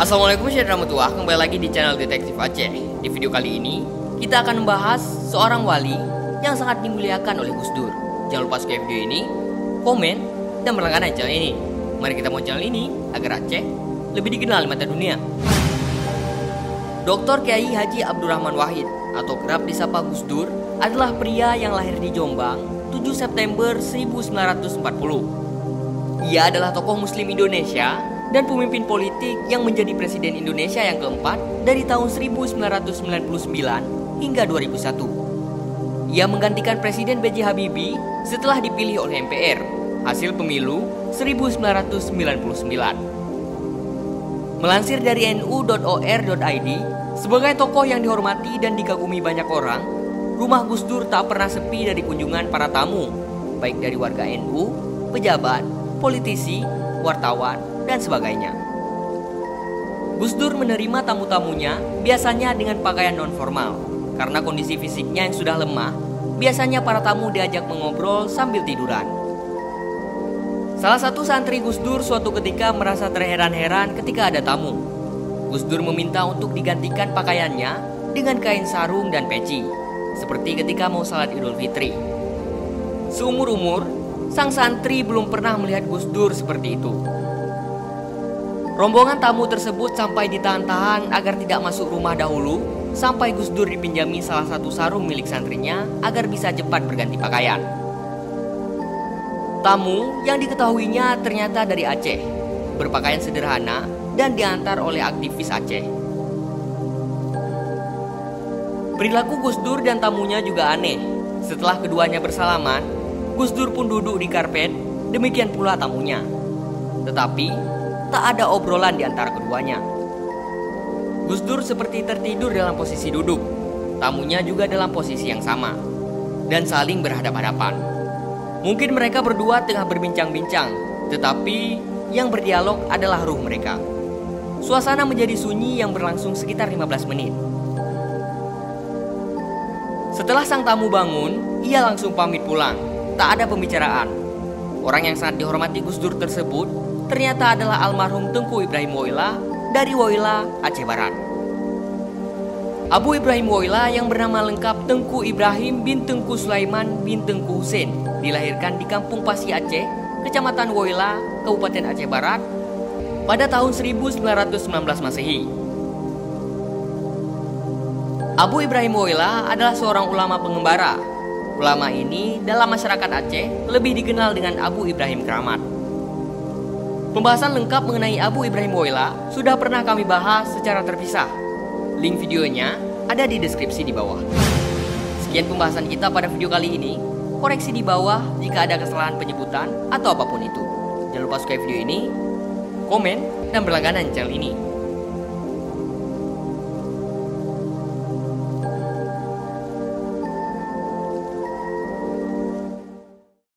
Assalamualaikum warahmatullahi wabarakatuh. Kembali lagi di channel Detektif Aceh. Di video kali ini kita akan membahas seorang wali yang sangat dimuliakan oleh Gus Dur. Jangan lupa subscribe video ini, komen, dan berlangganan channel ini. Mari kita mau channel ini agar Aceh lebih dikenal di mata dunia. Dr. Kiai Haji Abdurrahman Wahid atau kerap disapa Gus Dur adalah pria yang lahir di Jombang 7 September 1940. Ia adalah tokoh muslim Indonesia dan pemimpin politik yang menjadi presiden Indonesia yang keempat dari tahun 1999 hingga 2001. Ia menggantikan Presiden B.J. Habibie setelah dipilih oleh MPR hasil pemilu 1999. Melansir dari nu.or.id, sebagai tokoh yang dihormati dan dikagumi banyak orang, rumah Gus Dur tak pernah sepi dari kunjungan para tamu, baik dari warga NU, pejabat, politisi, wartawan, dan sebagainya. Gus Dur menerima tamu-tamunya biasanya dengan pakaian non-formal. Karena kondisi fisiknya yang sudah lemah, biasanya para tamu diajak mengobrol sambil tiduran. Salah satu santri Gus Dur suatu ketika merasa terheran-heran ketika ada tamu. Gus Dur meminta untuk digantikan pakaiannya dengan kain sarung dan peci, seperti ketika mau salat Idul Fitri. Seumur-umur, sang santri belum pernah melihat Gus Dur seperti itu. Rombongan tamu tersebut sampai ditahan-tahan agar tidak masuk rumah dahulu, sampai Gus Dur dipinjami salah satu sarung milik santrinya agar bisa cepat berganti pakaian. Tamu yang diketahuinya ternyata dari Aceh, berpakaian sederhana dan diantar oleh aktivis Aceh. Perilaku Gus Dur dan tamunya juga aneh. Setelah keduanya bersalaman, Gus Dur pun duduk di karpet, demikian pula tamunya. Tetapi tak ada obrolan di antara keduanya. Gus Dur seperti tertidur dalam posisi duduk, tamunya juga dalam posisi yang sama, dan saling berhadapan-hadapan. Mungkin mereka berdua tengah berbincang-bincang, tetapi yang berdialog adalah ruh mereka. Suasana menjadi sunyi yang berlangsung sekitar 15 menit. Setelah sang tamu bangun, ia langsung pamit pulang. Tak ada pembicaraan. Orang yang sangat dihormati Gus Dur tersebut ternyata adalah almarhum Tengku Ibrahim Woyla dari Woyla, Aceh Barat. Abu Ibrahim Woyla yang bernama lengkap Tengku Ibrahim bin Tengku Sulaiman bin Tengku Husein dilahirkan di Kampung Pasi Aceh, Kecamatan Woyla, Kabupaten Aceh Barat pada tahun 1919 Masehi. Abu Ibrahim Woyla adalah seorang ulama pengembara. Ulama ini dalam masyarakat Aceh lebih dikenal dengan Abu Ibrahim Keramat. Pembahasan lengkap mengenai Abu Ibrahim Woyla sudah pernah kami bahas secara terpisah. Link videonya ada di deskripsi di bawah. Sekian pembahasan kita pada video kali ini. Koreksi di bawah jika ada kesalahan penyebutan atau apapun itu. Jangan lupa subscribe video ini, komen, dan berlangganan channel ini.